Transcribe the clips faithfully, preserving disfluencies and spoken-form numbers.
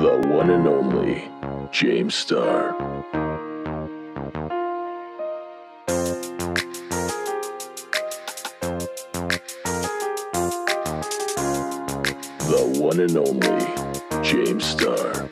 The one and only James Starr. The one and only James Starr.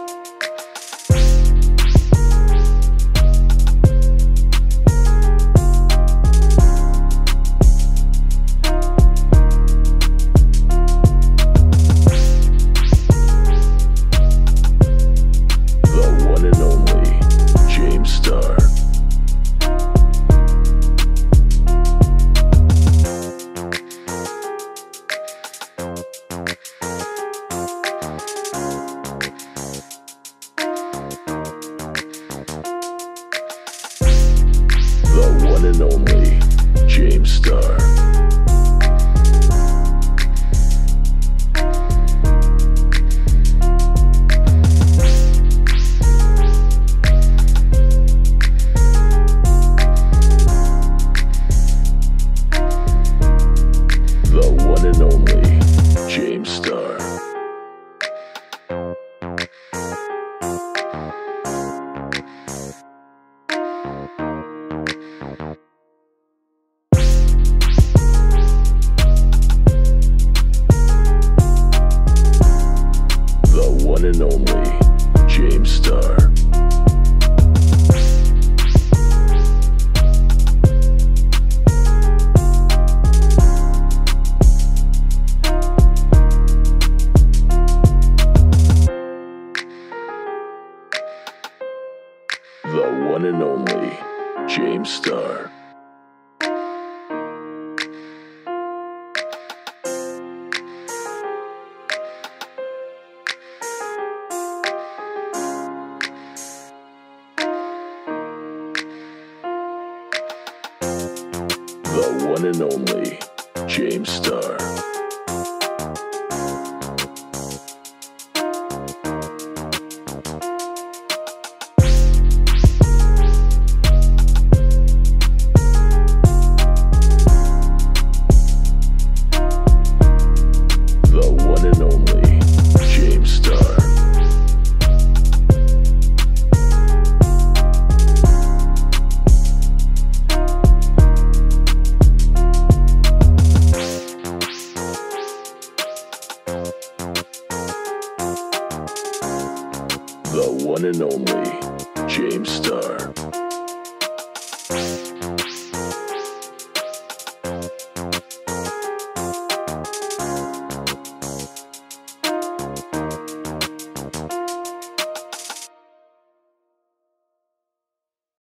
The one and only James Starr. The one and only James Starr. One and only James Starr. The one and only James Starr. The one and only James Starr. The one and only James Starr. The one and only James Starr.